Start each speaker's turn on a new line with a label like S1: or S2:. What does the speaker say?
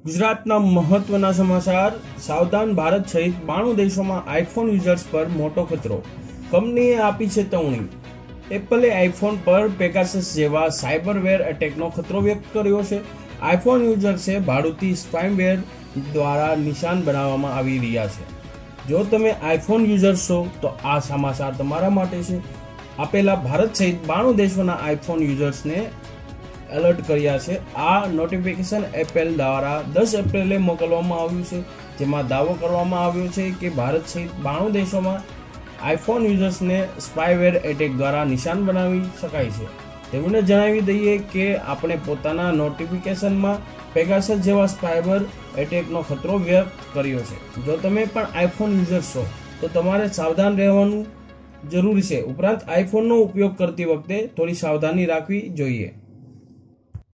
S1: ગુજરાતના મહત્વના સમાચાર। સાવધાન, ભારત સહિત 92 દેશોમાં આઈફોન યુઝર્સ પર મોટો ખતરો, કંપનીએ આપી ચેતવણી। એપલે આઈફોન પર પેગાસસ જેવા સાયબરવેર એટેકનો ખતરો વ્યક્ત કર્યો છે। આઈફોન યુઝર્સે ભાડુતી સ્પાયવેર દ્વારા નિશાન બનાવવામાં આવી રહ્યા છે। જો તમે આઈફોન યુઝર્સ છો તો આ સમાચાર તમારા માટે છે। આપેલા ભારત સહિત 92 દેશોના આઈફોન યુઝર્સને એલર્ટ કર્યા છે। આ નોટિફિકેશન એપલ દ્વારા 10 એપ્રિલે મોકલવામાં આવ્યું છે, જેમાં દાવો કરવામાં આવ્યો છે કે ભારત સહિત 92 દેશોમાં આઈફોન યુઝર્સને સ્પાયવેર એટેક દ્વારા નિશાન બનાવી શકાય છે। તેમણે જણાવી દઈએ કે આપણે પોતાના નોટિફિકેશનમાં પેગાસસ જેવા સ્પાયવેર એટેકનો ખતરો વ્યક્ત કર્યો છે। જો તમે પણ આઈફોન યુઝર્સ છો તો તમારે સાવધાન રહેવાનું જરૂરી છે। ઉપરાંત આઈફોનનો ઉપયોગ કરતી વખતે થોડી સાવધાની રાખવી જોઈએ।